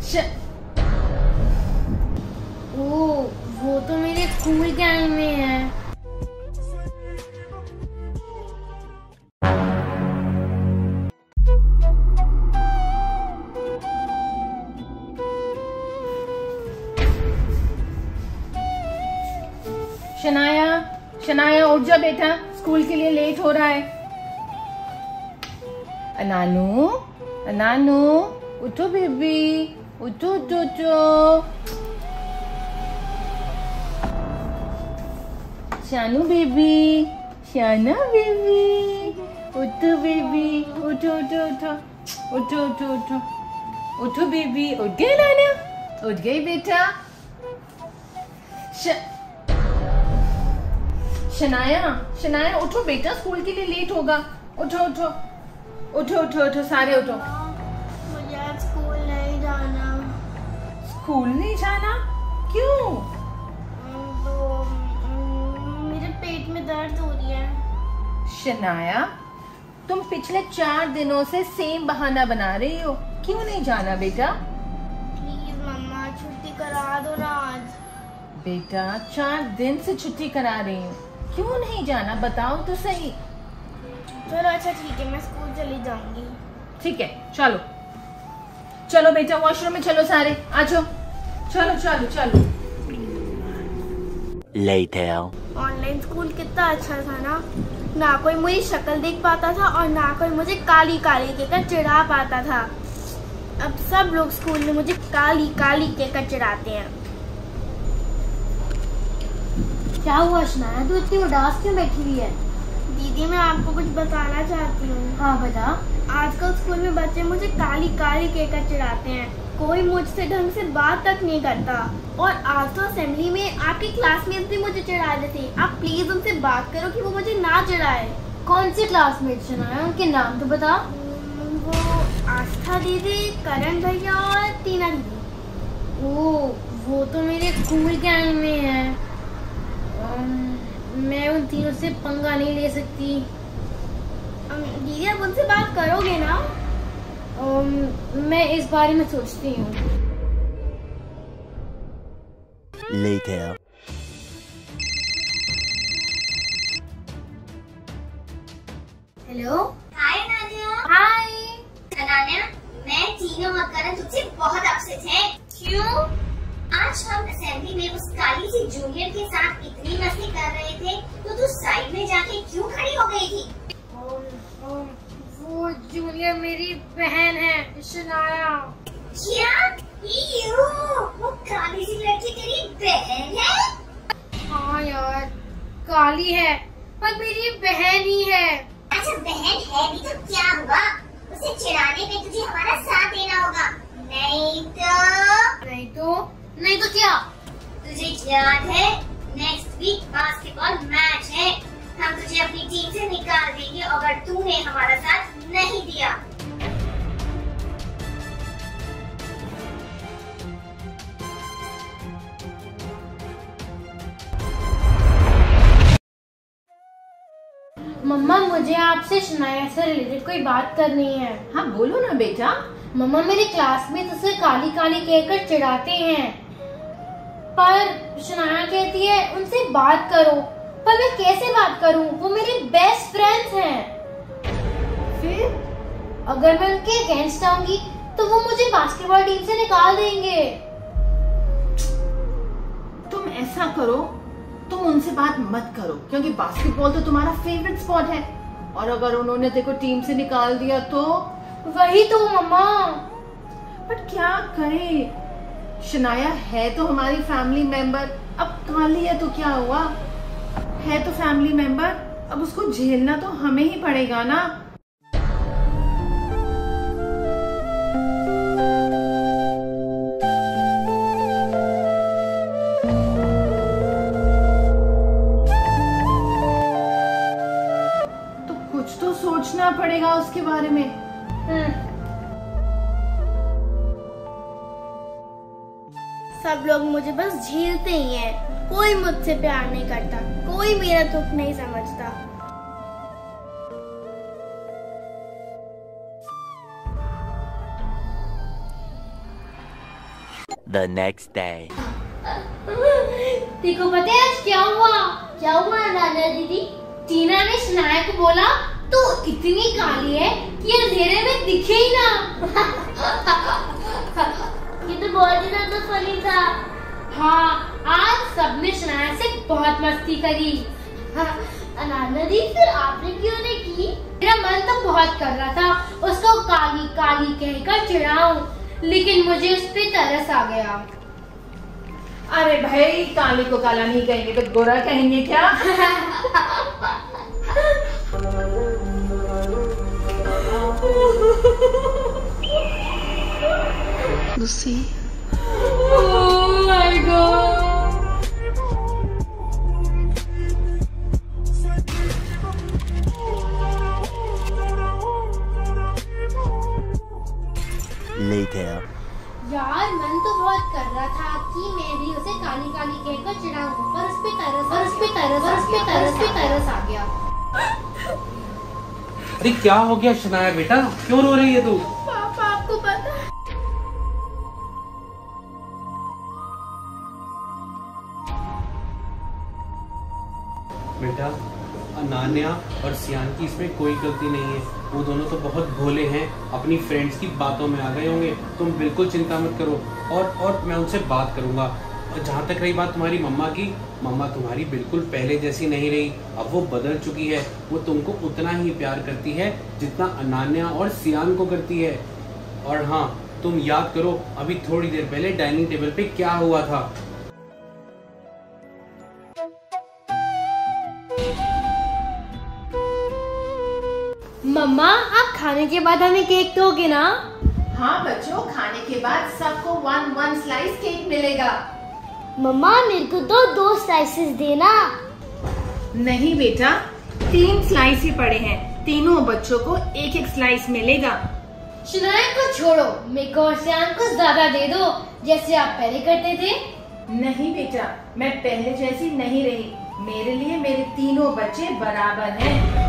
ओ, वो तो मेरे स्कूल गैंग में है। शनाया, शनाया उठ जा बेटा, स्कूल के लिए लेट हो रहा है। अनानू, अनानू उठो बेबी, उठो उठो उठो। शानू बेबी, शाना बेबी, उठो बेबी, उठो उठो उठो उठो उठो उठो उठो बेबी। उठ गए नाना, उठ गई बेटा। शनाया, शनाया उठो बेटा, स्कूल के लिए लेट होगा। उठो उठो उठो उठो उठो, सारे उठो। मुझे आज स्कूल नहीं जाना। स्कूल नहीं जाना? क्यों? तो मेरे पेट में दर्द हो रही है। शनाया, तुम पिछले 4 दिनों से सेम बहाना बना रही हो, क्यों नहीं जाना बेटा? प्लीज मम्मा छुट्टी करा दो ना आज। बेटा 4 दिन से छुट्टी करा रही हूँ, क्यों नहीं जाना बताओ तो सही। चलो अच्छा ठीक है, मैं स्कूल चली जाऊंगी। ठीक है चलो, चलो बेटा वॉशरूम में चलो, सारे आ जाओ, चलो चलो चलो। Later. ऑनलाइन स्कूल कितना अच्छा था ना कोई मुझे शक्ल देख पाता था और ना कोई मुझे काली काली कहकर चिढ़ा पाता था। अब सब लोग स्कूल में मुझे काली काली कहकर चिढ़ाते हैं। क्या हुआ शनाया, तू इतनी उदास क्यों बैठी हुई है? दीदी मैं आपको कुछ बताना चाहती हूँ। हाँ बता। आजकल स्कूल में बच्चे मुझे काली काली कहकर चिढ़ाते हैं, कोई मुझसे ढंग से बात तक नहीं करता। और आज तो असेंबली में आपके क्लासमेट्स भी मुझे चिढ़ा रहे थे। आप प्लीज उनसे बात करो कि वो मुझे ना चिढ़ाए। कौन से क्लासमेट शनाया, उनके नाम तो बता। वो आस्था दीदी, करण भैया और टीना दीदी। ओ, वो तो मेरे स्कूल गैंग में है। मैं उन तीनों से पंगा नहीं ले सकती। दीदी आप उनसे बात करोगे ना? मैं इस बारे में सोचती हूँ। Later. हेलो। हाय अनान्या। हाय अनान्या, मैं तीनों और करण तुझसे बहुत अपसेट हैं। क्यों? आज हम असेंबली में उस काली सी जूनियर के साथ इतनी मस्ती कर रहे थे, तो तू साइड में जाके क्यों खड़ी हो गई थी? वो जूनियर मेरी बहन है शनाया। क्या? वो काली सी लड़की तेरी बहन है? हाँ यार, काली है पर मेरी बहन ही है। अच्छा बहन है भी तो क्या हुआ? उसे चिढ़ाने में तुझे हमारा साथ देना होगा, नहीं तो क्या? तुझे याद है नेक्स्ट वीक बास्केटबॉल मैच है, हम तुझे अपनी टीम से निकाल देंगे अगर तूने हमारा साथ नहीं दिया। मम्मा, मुझे आपसे शनाया से रिलेटेड कोई बात करनी है। हाँ बोलो ना बेटा। मम्मा, मेरे क्लासमेट उसे काली काली कहकर चिढ़ाते हैं, पर शनाया कहती है उनसे बात करो। पर मैं कैसे बात करूं? वो मेरे बेस्ट फ्रेंड्स हैं। फिर अगर मैं उनके अगेंस्ट आऊंगी तो वो मुझे बास्केटबॉल टीम से निकाल देंगे। तुम ऐसा करो, तुम उनसे बात मत करो, क्योंकि बास्केटबॉल तो तुम्हारा फेवरेट स्पोर्ट है, और अगर उन्होंने देखो टीम से निकाल दिया तो। वही तो मम्मा। बट क्या करे, शनाया है तो हमारी फैमिली मेंबर। अब काली है तो क्या हुआ, है तो फैमिली मेंबर, अब उसको झेलना तो हमें ही पड़ेगा ना। तो कुछ तो सोचना पड़ेगा उसके बारे में। सब लोग मुझे बस झेलते ही हैं, कोई मुझसे प्यार नहीं करता, कोई मेरा दुख नहीं समझता। The next day. देखो पता है आज क्या हुआ? क्या हुआ नाना दीदी? टीना ने शनाया को बोला तू इतनी काली है कि अंधेरे में दिखे ही ना। ये तो बहुत ही ज्यादा फनी था। हाँ, आज सबने शनाया से बहुत मस्ती करी। नाना दी फिर आपने क्यों नहीं की? मेरा मन तो बहुत कर रहा था उसको काली काली कहकर चिढ़ाऊं, लेकिन मुझे उस पे तरस आ गया। अरे भाई, काली को काला नहीं कहेंगे तो गोरा कहेंगे क्या? Lucy. Oh my God. Later. यार मन तो बहुत कर रहा था कि मैं भी उसे काली काली कहकर चिढ़ाऊं, पर उस पे तरस आ गया। अरे क्या हो गया शनाया बेटा, क्यों रो रही है तू? पापा आपको पता है बेटा, अनान्या और सियान की इसमें कोई गलती नहीं है। वो दोनों तो बहुत भोले हैं, अपनी फ्रेंड्स की बातों में आ गए होंगे। तुम बिल्कुल चिंता मत करो, और मैं उनसे बात करूंगा। और जहाँ तक रही बात तुम्हारी मम्मा की, मम्मा तुम्हारी बिल्कुल पहले जैसी नहीं रही। अब वो बदल चुकी है। वो तुमको उतना ही प्यार करती है जितना अनान्या और सियान को करती है। और हाँ, तुम याद करो अभी थोड़ी देर पहले डाइनिंग टेबल पे क्या हुआ था। मम्मा, आप खाने के बाद हमें केक दोगे ना? हाँ बच्चों, खाने के बाद सबको 1 स्लाइस केक मिलेगा। मम्मा मेरे को तो 2 स्लाइसेस देना। नहीं बेटा, 3 स्लाइस ही पड़े हैं। तीनों बच्चों को 1 स्लाइस मिलेगा। शनाया को छोड़ो, मेरे को और सियान को ज्यादा दे दो, जैसे आप पहले करते थे। नहीं बेटा, मैं पहले जैसी नहीं रही। मेरे लिए मेरे तीनों बच्चे बराबर हैं।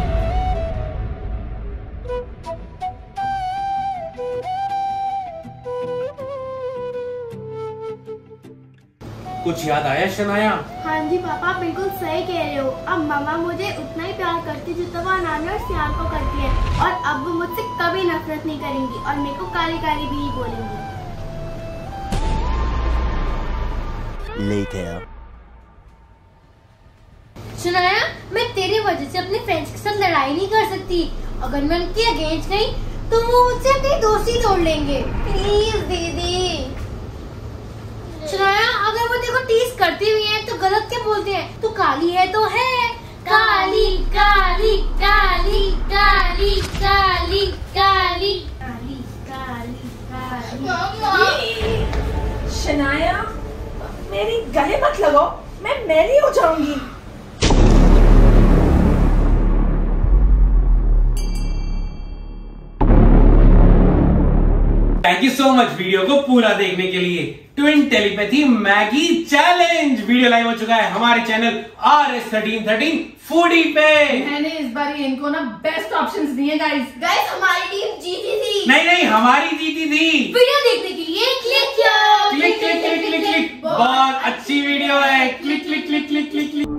कुछ याद आया शनाया? हाँ जी पापा, बिल्कुल सही कह रहे हो। अब मामा मुझे उतना ही प्यार करती जितना वो नानी और सियान को करती है, और अब वो मुझसे कभी नफरत नहीं करेंगी और मेरे को काली काली भी ही बोलेंगी। Later. शनाया, मैं तेरी वजह से अपने फ्रेंड्स के साथ लड़ाई नहीं कर सकती। अगर मैं उनके अगेंस्ट गई तो वो मुझसे अपनी दोस्ती तोड़ लेंगे। प्लीज दीदी। शनाया, अगर वो देखो टीज करती हुई है तो गलत क्या बोलते हैं? तू काली है तो है। काली काली काली काली काली काली काली काली काली। शनाया, मेरी गले मत लगो, मैं मैली हो जाऊंगी। Thank you so much video को पूरा देखने के लिए। Twin telepathy Maggi challenge video live हो चुका है हमारे चैनल RS1313 फूडी पे। मैंने इस बार इनको ना बेस्ट ऑप्शंस दिए गाइस। हमारी टीम जीती थी। नहीं, हमारी जीती थी। वीडियो देखने के लिए click click click click click click. बहुत अच्छी वीडियो है। Click click click click click click.